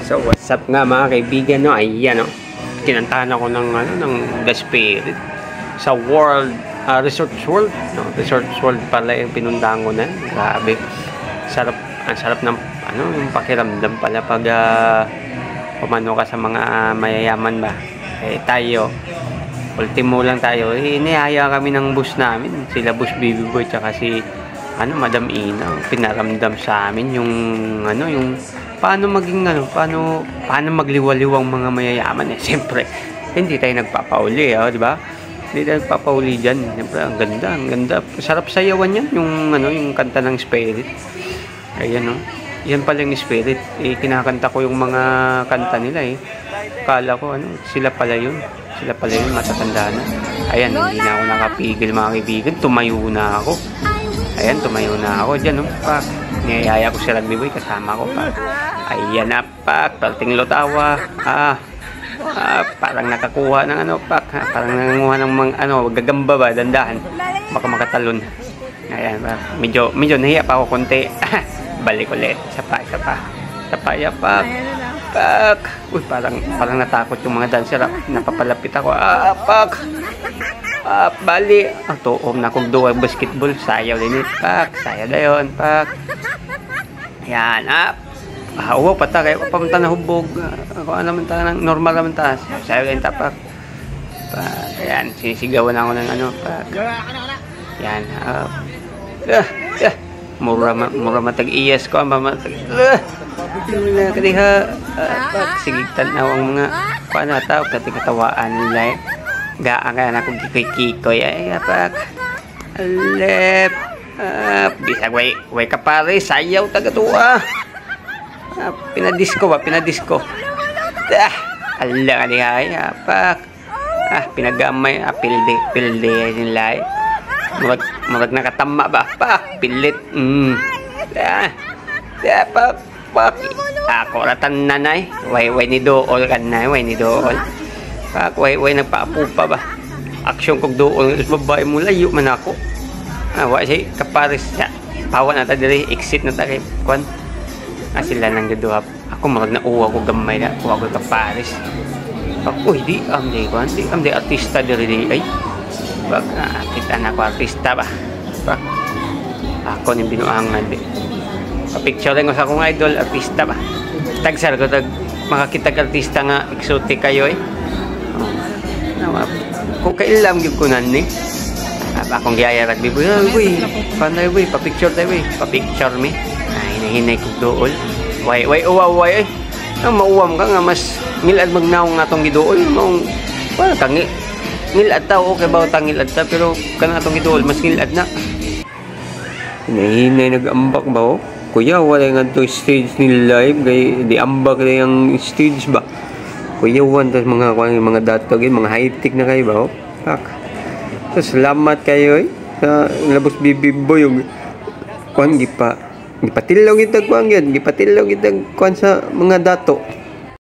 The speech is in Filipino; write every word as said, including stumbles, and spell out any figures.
So what's up nga mga kaibigan, no? Ayan, no? Kinantahan ako ng, ano, ng The Spirit sa World, uh, Resorts World, no? Resorts World pala yung pinundahan ko na. Grabe. Sarap, ang sarap ng, ano, yung pakiramdam pala pag uh, pumano ka sa mga uh, mayayaman ba. Eh tayo, ultimo lang tayo. Eh, inihaya kami ng bus namin. Sila Bus Baby Boy tsaka si ano, Madam Ina, pinaramdam sa amin yung ano, yung paano maging ano, paano paano magliwaliwang mga mayayaman eh. Siyempre, hindi tayo nagpapauli, oh, di ba? Hindi tayo nagpapauli diyan. Siyempre, ang ganda, ang ganda. Sarap sayawan 'yan, yung ano, yung kanta ng Spirit. Ayan, oh. Yan pala yung Spirit. Eh, kinakanta ko yung mga kanta nila eh. Kala ko ano, sila pala yun. Sila pala yun, matatanda na. Ayan, hindi na ako nakapigil mga kaibigan. Tumayo na ako. Ayan, tumayo na ako dyan, no? Pak, niyayaya ko si Rugby Boy, kasama ko, pak. Ayan na, pak, palting lotawa. Ah, ah, parang nakakuha ng ano, pak. Ha? Parang nangunguha ng mga, ano, gagamba ba, dandahan. Baka makatalon. Ayan, pak. Medyo, medyo nahiya pa ako konti. Balik ulit. Isa pa, isa pa. Isa pa, ya, pak. Pak. Uy, parang, parang natakot yung mga dancer. Napapalapit ako. Ah, pak. Ah, bali. Ang tuom na kong duwag basketball. Sayaw din it. Pak. Sayaw na yun. Pak. Yan. Ah. Ah, uwaw pata. Kaya pamunta na hubog. Ako ano naman ta. Normal naman ta. Sayaw din ta. Pak. Pak. Yan. Sinisigawan ako ng ano. Pak. Yan. Ah. Ah. Ah. Mura, mura matag-iyas ko. Mamatag. Ah. Wala ka diha. Ah. Pak. Sigitan na ang mga paano tao. Pati katawaan nila eh. Gaan ka na kung kikoy-kikoy ay apak alep ah, bisag way way ka pare sayaw taga tuwa ah, pinadisco ba pinadisco ah, ala ka di ay apak ah, pinagamay ah, pilde pilde nila ay murag, murag nakatama ba pak pilit mm. ah, ah, pak pak ako ratan nanay way way ni dool ka na way ni dool pak, way, way, nagpaapupa ba? Aksyon kog doon, babae mo, layo man ako. Ah, wala siya, kaparis siya. Pawa na ta diri, exit na ta kay Kwan. Ah, sila nang gaduhap. Ako marag na uwa ko gamay na, uwa ko kaparis. Pak, uy, di, am di, Kwan, di, am di, artista diri di, ay. Pak, ah, kita na ko artista ba? Pak, ako ni binuangan di. Pa-picture rin ko sa akong idol, artista ba? Tagsar ko, tag, makakitag artista nga, exotic kayo eh. Kung kailam yung kunan ni akong giyaya Rugby Boy, uy, panay uy, pa-picture tayo uy, pa-picture me ay, hinahinay kong dool way, way, uwa, way, ang mauwam ka nga, mas ngilad magnaong nga itong gidool maong, wala, tangi ngilad ta, okay ba tangilad ta, pero ka na itong gidool, mas ngilad na hinahinay, nag-ambak ba o kuya, wala nga itong stage ni live, kaya di ambak na yung stage ba. Kuya Juan, tas mga mga datog, mga high-tech na kayo ba? Oh? Pak. So, salamat kayo eh. Sa labos Baby Boy yung kuan gipa. Gipatilog itag kuan yan. Gipatilog itag kuan sa mga dato.